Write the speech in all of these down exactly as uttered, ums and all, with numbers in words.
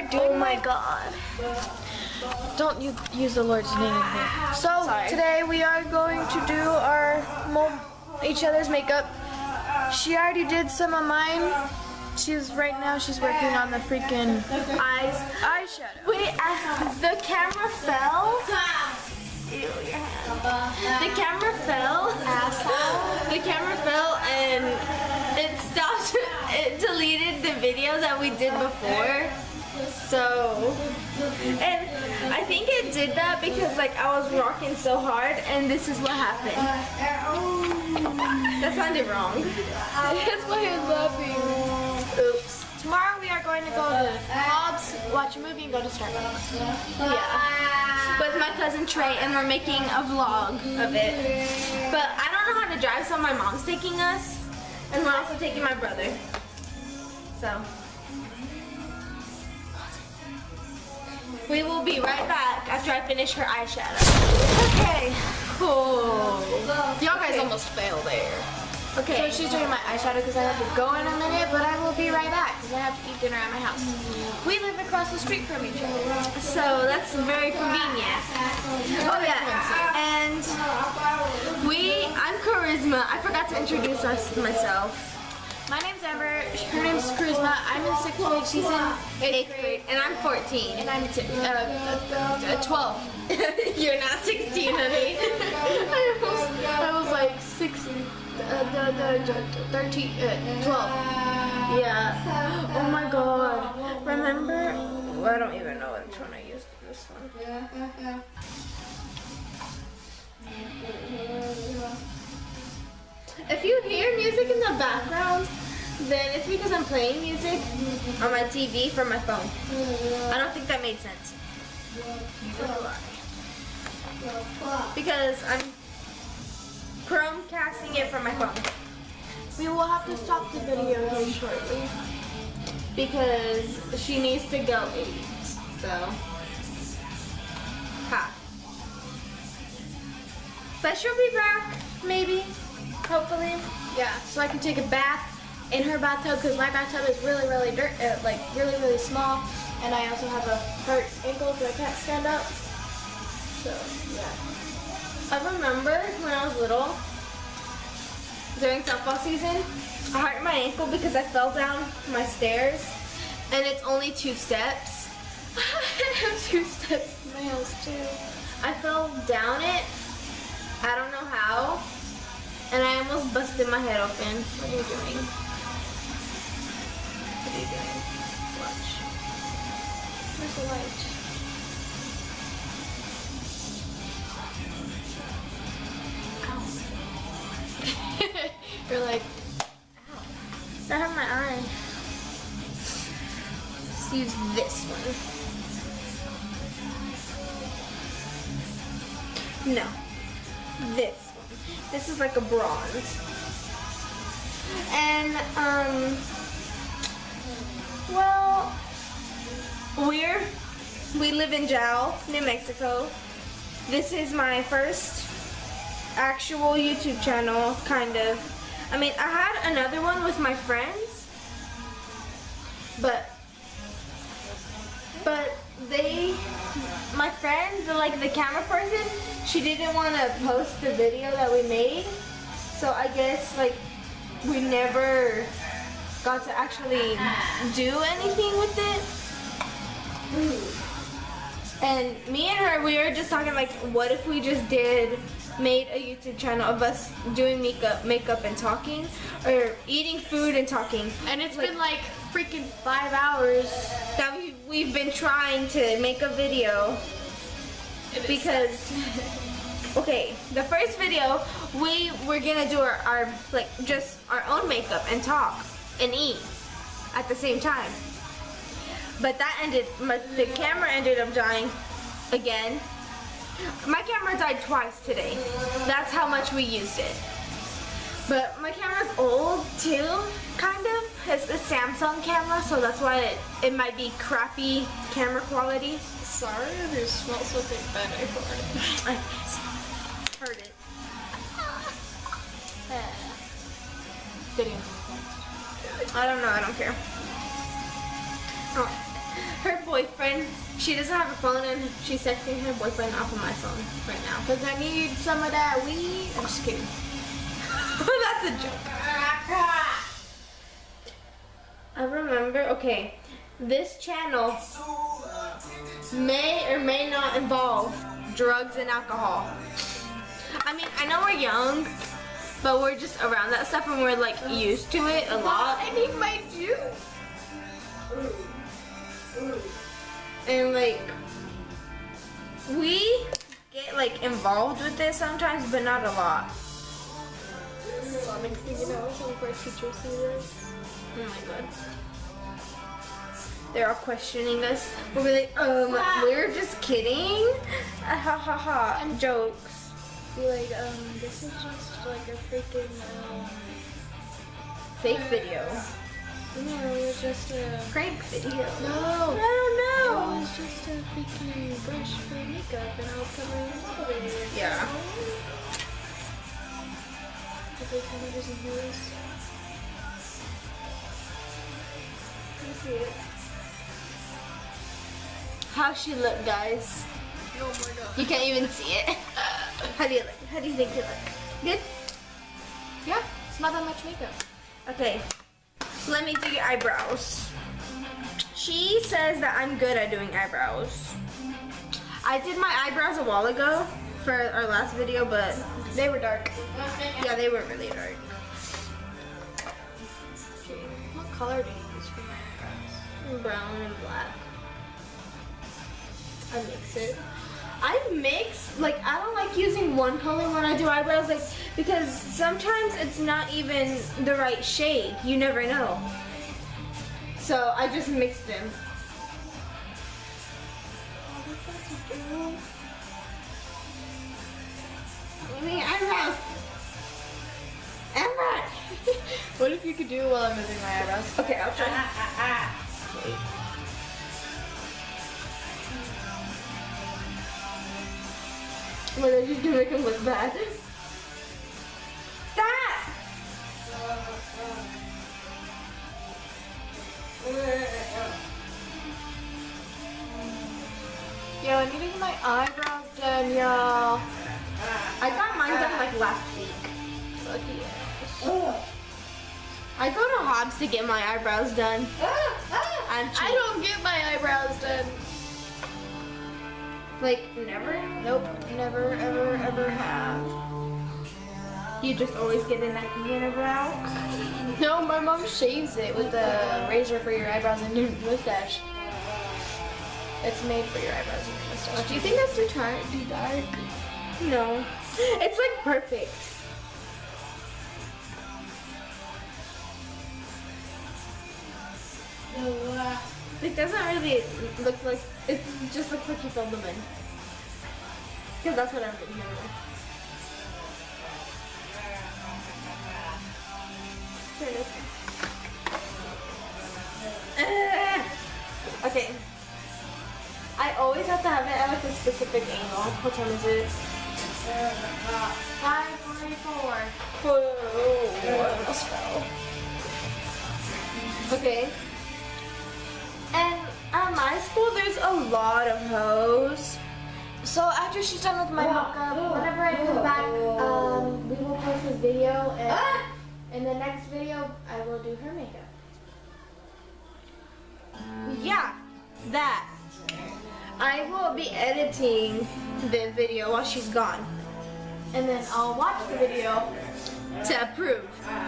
doing Oh my God. Don't you use the Lord's name in here. So Sorry. today we are going to do our mo each other's makeup. She already did some of mine. She's right now she's working on the freaking Eyes. eyeshadow. Wait, I, the camera fell. Ew, your hand. The camera fell. Asshole. The camera fell and it stopped. It deleted the video that we did before. So, and I think it did that because like I was rocking so hard, and this is what happened. That sounded wrong. That's why I'm laughing. Oops. Tomorrow we are going to go to Bob's, watch a movie, and go to Starbucks. Yeah. With my cousin Trey, and we're making a vlog of it. But I don't know how to drive, so my mom's taking us, and we're also taking my brother. So. We will be right back after I finish her eyeshadow. Okay. Oh. Y'all guys almost failed there. Okay. So she's doing my eyeshadow because I have to go in a minute, but I will be right back because I have to eat dinner at my house. We live across the street from each other. So that's very convenient. Oh yeah. And we, I'm Charisma. I forgot to introduce us myself. My name's Amber. Her name's Charisma. I'm in sixth grade. She's in Eighth grade. And I'm fourteen. and I'm t uh, uh, twelve. You're not sixteen, honey. I was, I was like six, uh, the, the, the, thirteen, uh, twelve. Yeah. Oh my God. Remember? Well, I don't even know which one I used for this one. If you hear music in the background, then it's because I'm playing music on my T V from my phone. I don't think that made sense. Because I'm Chromecasting it from my phone. We will have to stop the video here shortly. Because she needs to go eat. So, ha. But she'll be back, maybe, hopefully. Yeah, so I can take a bath in her bathtub because my bathtub is really, really dirt, uh, like really, really small, and I also have a hurt ankle so I can't stand up. So yeah. I remember when I was little, during softball season, I hurt my ankle because I fell down my stairs, and it's only two steps. I have two steps in my house too. I fell down it. I don't know how, and I almost busted my head open. What are you doing? What are you doing? Watch. Where's the light? Ow. You're like, Ow. That hurt my eye. Let's use this one. No. This one. This is like a bronze. And, um, well, we're, we live in Jal, New Mexico. This is my first actual YouTube channel, kind of. I mean, I had another one with my friends, but, but they, my friend, the, like the camera person, she didn't want to post the video that we made, so I guess like we never got to actually do anything with it. And me and her, we were just talking like, what if we just did, made a YouTube channel of us doing makeup, makeup and talking, or eating food and talking. and it's Like- been like freaking five hours. That we, we've been trying to make a video because, okay, the first video, we were gonna do our, our, like, just our own makeup and talk and eat at the same time. But that ended, my, the camera ended up dying again. My camera died twice today. That's how much we used it. But my camera's old too, kind of. It's a Samsung camera, so that's why it, it might be crappy camera quality. Sorry, it smells so thick that I farted. I heard it. Video. I don't know, I don't care. Oh, her boyfriend, she doesn't have a phone and she's texting her boyfriend off of my phone right now. Because I need some of that weed. I'm just kidding. That's a joke. I remember, okay, this channel may or may not involve drugs and alcohol. I mean, I know we're young, but we're just around that stuff and we're like used to it a lot. I need my juice. And like, we get like involved with this sometimes, but not a lot. Well, next thing you know, some of our teachers see this. Oh my god. They're all questioning us. We'll be like, um, we're just kidding. Uh, ha ha ha. And jokes. Be like, um, this is just like a freaking, um, fake video. no, it was just a Prank video. No. I don't know. It was just a freaking brush for makeup and I was covering it up with it. Yeah. Did they kind of doesn't hear this? Can you see it? How she look, guys? Oh my god. You can't even see it. How do you look? How do you think you look? Good? Yeah, it's not that much makeup. Okay. Let me do your eyebrows. She says that I'm good at doing eyebrows. I did my eyebrows a while ago for our last video, but They were dark. yeah, they were really dark. What color do you use for my eyebrows? Brown and black. I mix it. I mix, like, I don't like using one color when I do eyebrows, like, because sometimes it's not even the right shade. You never know. So I just mix them. Give me your eyebrows. Amber! What if you could do it while I'm moving my eyebrows? Okay, I'll try. What did you do? Make him look bad. Stop! Yo, I need to get my eyebrows done, y'all. I got mine done like last week. Lucky ass. I go to Hobbs to get my eyebrows done. I'm cheap. I don't get my eyebrows done. Like, never? Nope, never, ever, ever have. You just always get an unibrow? No, my mom shaves it with a razor for your eyebrows and your mustache. It's made for your eyebrows and your mustache. Do you think that's too dark? Too dark? No. It's like perfect. It doesn't really look like, it just looks like you filled them in. Because that's what I'm doing here. Turn this way. Uh, okay. I always have to have it at like a specific angle. What time is it? five forty-four. Whoa, almost fell. Okay. And at my school, there's a lot of hoes. So after she's done with my makeup, whenever I come back, um, we will post this video, and in the next video, I will do her makeup. Yeah, that. I will be editing the video while she's gone And then I'll watch the video. to approve.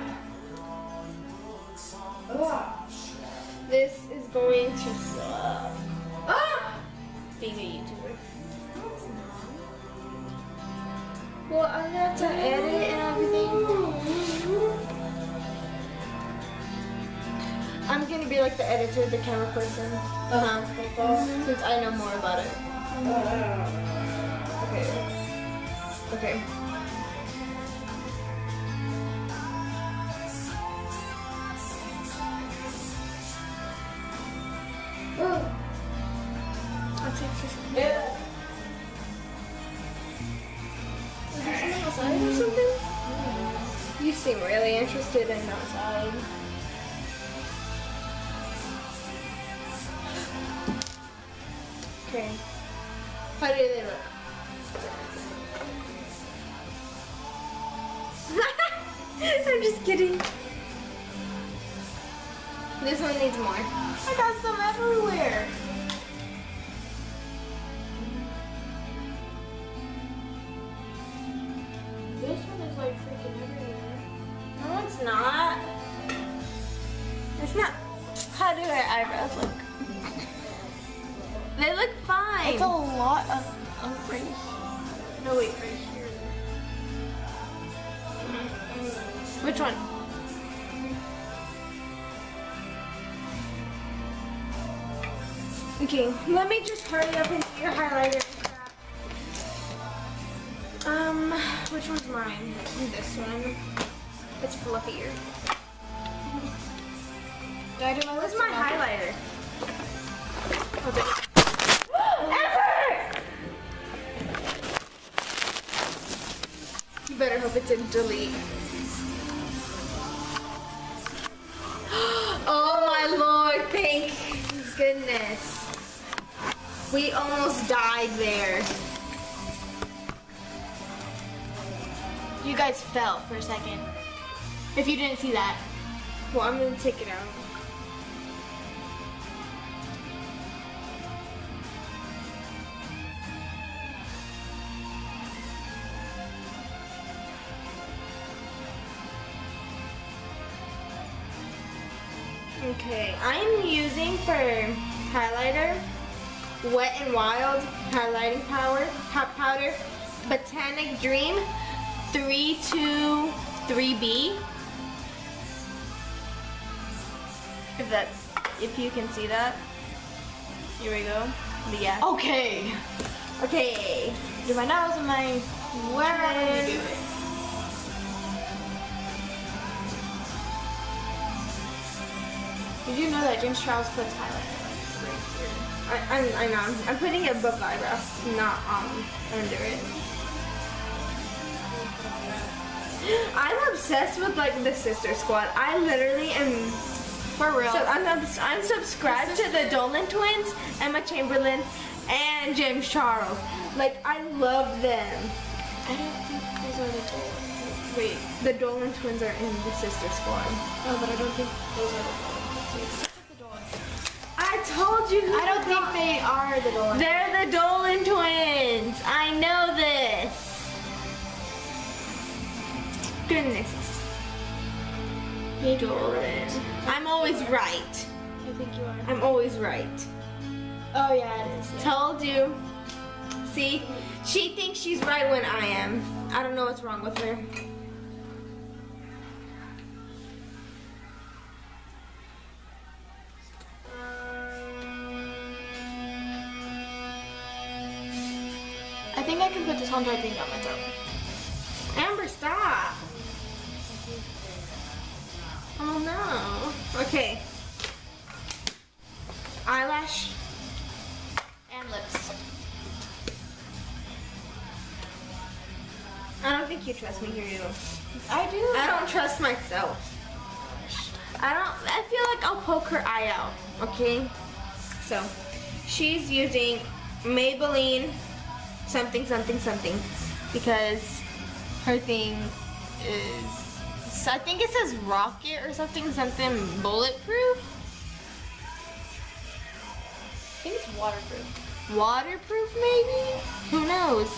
This is going to suck. Being a YouTuber. Well, I have to edit and everything. I'm gonna be like the editor, the camera person. Uh huh. Since I know more about it. Okay. Okay. I'll take this. Yeah. Is there someone outside or something? You seem really interested in outside. Okay. How do they look? I'm just kidding. This one needs more. I got some everywhere. This one is like freaking everywhere. No, it's not. It's not. How do our eyebrows look? They look fine. It's a lot of, of right. No wait, right here. Which one? Okay, let me just hurry up and do your highlighter. Um, which one's mine? This one. It's fluffier. Did I do my Where's list my or not? highlighter? Okay. Ever! You better hope it's in delete. Oh my lord, thank goodness. We almost died there. You guys fell for a second. If you didn't see that. Well, I'm gonna take it out. Okay, I'm using for highlighter Wet n Wild highlighting power hot powder Botanic Dream three two three B. If that's if you can see that. Here we go. But yeah. Okay. Okay. Do my nose and my wherever I want to do it. Did you know that James Charles puts highlighter right here? I, I'm, I know. I'm, I'm putting it above the eyebrow, not um under it. I'm obsessed with like the Sister Squad. I literally am. For real. So I'm obs- I'm subscribed to the Dolan twins, Emma Chamberlain, and James Charles. Like I love them. I don't think those are the Dolan. Wait. The Dolan twins are in the Sister Squad. No, but I don't think those are the Dolan. The Dolan. I told you. I don't think they are the Dolan. They're the Dolan twins. I know this. Goodness. Maybe Dolan. I'm always right. I think you are. I'm always right. Oh yeah, it is. Yeah. Told you. See, she thinks she's right when I am. I don't know what's wrong with her. I think I can put this whole entire thing down my throat. Amber, stop. Oh no. Okay. Eyelash. And lips. I don't think you trust me here, you. I do. I don't trust myself. I don't, I feel like I'll poke her eye out, okay? So, she's using Maybelline something, something, something, because her thing is, so I think it says rocket or something, something bulletproof? I think it's waterproof. Waterproof maybe? Who knows?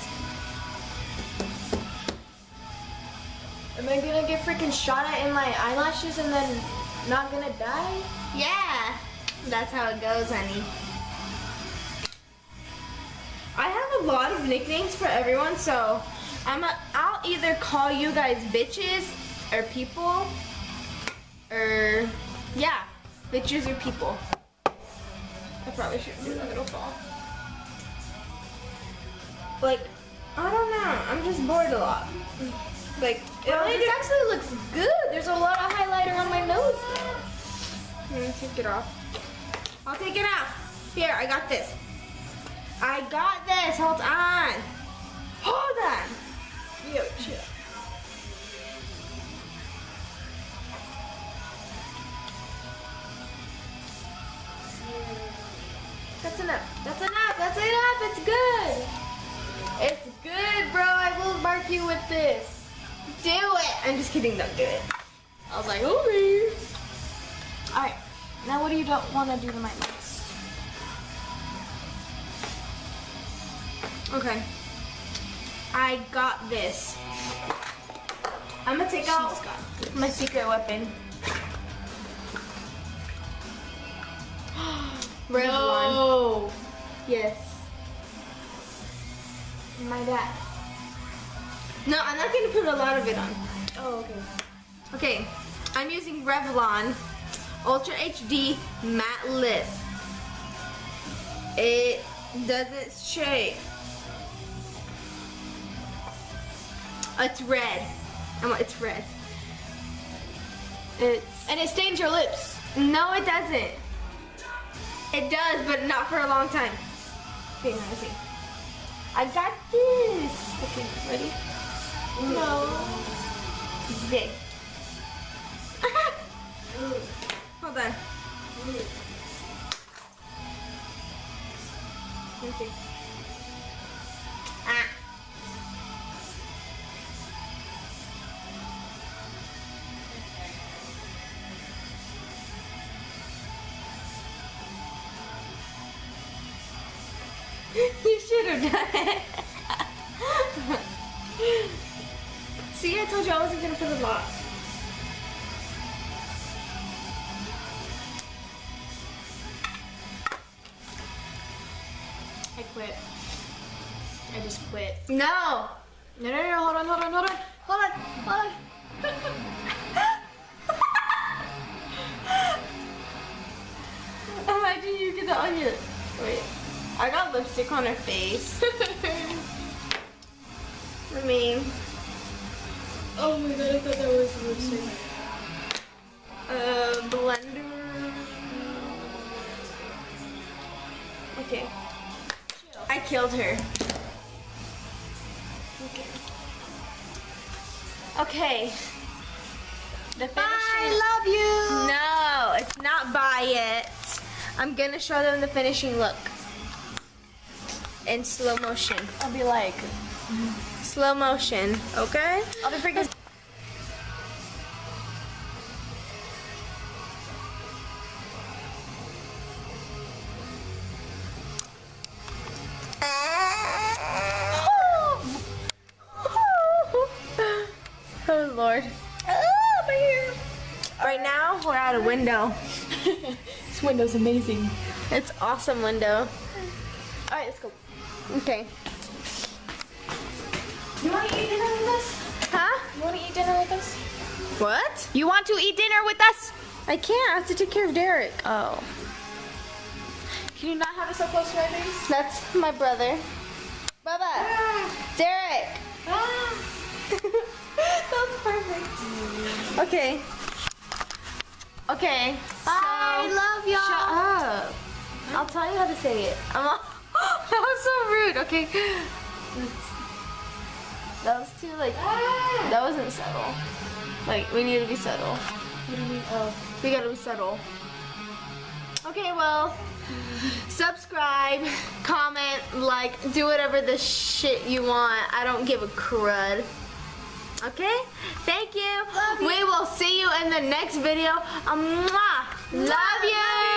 Am I gonna get freaking shot at in my eyelashes and then not gonna die? Yeah, that's how it goes, honey. I have a lot of nicknames for everyone, so I'm a, I'll either call you guys bitches or people, or yeah, bitches or people. I probably shouldn't do that, it'll fall. Like, I don't know, I'm just bored a lot. Like, it Well, only this do- actually looks good. There's a lot of highlighter on my nose. I'm gonna take it off. I'll take it off. Here, I got this. I got this. Hold on. Hold on. Yo, chill. That's enough. That's enough. That's enough. It's good. It's good, bro. I will mark you with this. Do it. I'm just kidding. Don't do it. I was like, okay. All right. Now, what do you don't want to do to my lips? Okay. I got this. I'm gonna take out my secret weapon. Revlon. No. Yes. My dad. No, I'm not gonna put a lot of it on. Oh, okay. Okay, I'm using Revlon Ultra H D Matte Lip. It doesn't shake. It's red. I'm, it's red. It's And it stains your lips. no, it doesn't. It does, but not for a long time. Okay, let me see. I got this. Okay, ready? No. Okay. Hold on. Let me see. Ah. You should have done it. See, I told you I wasn't gonna put a lot. I quit. I just quit. No. No, no, no, hold on, hold on, hold on. Hold on, hold on. Imagine you get that on your... Wait. I got lipstick on her face. I mean... Oh my god, I thought that was lipstick. Uh, blender... Okay. I killed her. Okay. Okay. The finishing... I love you. No, it's not buy it. I'm gonna show them the finishing look. In slow motion. I'll be like, Slow motion, okay? I'll be freaking. Oh Lord. Oh, my hair. Right now, we're at a window. This window's amazing. It's awesome window. All right, let's go. Okay. You want to eat dinner with us? Huh? You want to eat dinner with us? What? You want to eat dinner with us? I can't. I have to take care of Derek. Oh. Can you not have it so close to my face? That's my brother. Bubba. Ah. Derek. Ah. That's perfect. Okay. Okay. I so, love y'all. Shut up. I'll tell you how to say it. I'm all, that was so rude. Okay. That was too like. That wasn't subtle. Like we need to be subtle. What do you mean? Oh. We gotta be subtle. Okay, well, subscribe, comment, like, do whatever the shit you want. I don't give a crud. Okay? Thank you. Love you. We will see you in the next video. Um, mwah. Love you.